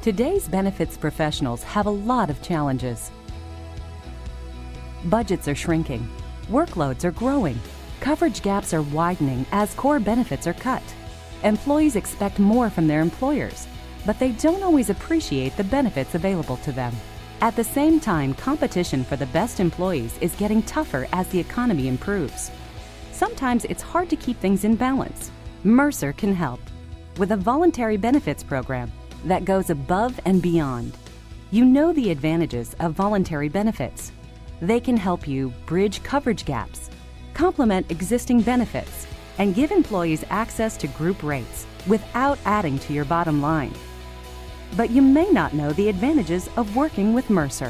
Today's benefits professionals have a lot of challenges. Budgets are shrinking, workloads are growing, coverage gaps are widening as core benefits are cut. Employees expect more from their employers, but they don't always appreciate the benefits available to them. At the same time, competition for the best employees is getting tougher as the economy improves. Sometimes it's hard to keep things in balance. Mercer can help with a voluntary benefits program that goes above and beyond. You know the advantages of voluntary benefits. They can help you bridge coverage gaps, complement existing benefits, and give employees access to group rates without adding to your bottom line. But you may not know the advantages of working with Mercer.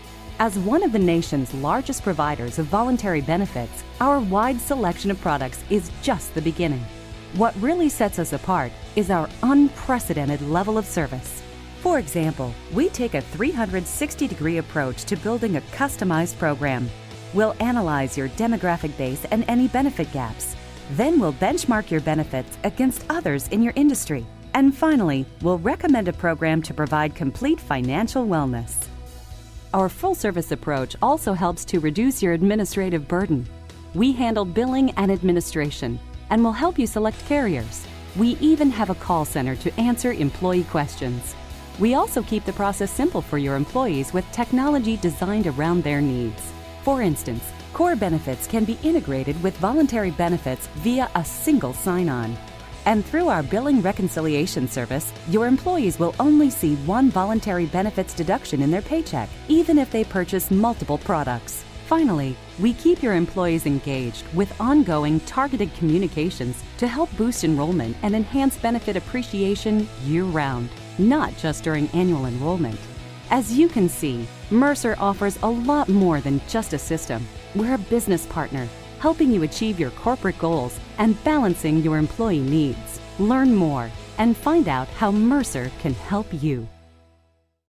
As one of the nation's largest providers of voluntary benefits, our wide selection of products is just the beginning. What really sets us apart is our unprecedented level of service. For example, we take a 360-degree approach to building a customized program. We'll analyze your demographic base and any benefit gaps. Then we'll benchmark your benefits against others in your industry. And finally, we'll recommend a program to provide complete financial wellness. Our full-service approach also helps to reduce your administrative burden. We handle billing and administration, and will help you select carriers. We even have a call center to answer employee questions. We also keep the process simple for your employees with technology designed around their needs. For instance, core benefits can be integrated with voluntary benefits via a single sign-on. And through our billing reconciliation service, your employees will only see one voluntary benefits deduction in their paycheck, even if they purchase multiple products. Finally, we keep your employees engaged with ongoing targeted communications to help boost enrollment and enhance benefit appreciation year-round, not just during annual enrollment. As you can see, Mercer offers a lot more than just a system. We're a business partner, helping you achieve your corporate goals and balancing your employee needs. Learn more and find out how Mercer can help you.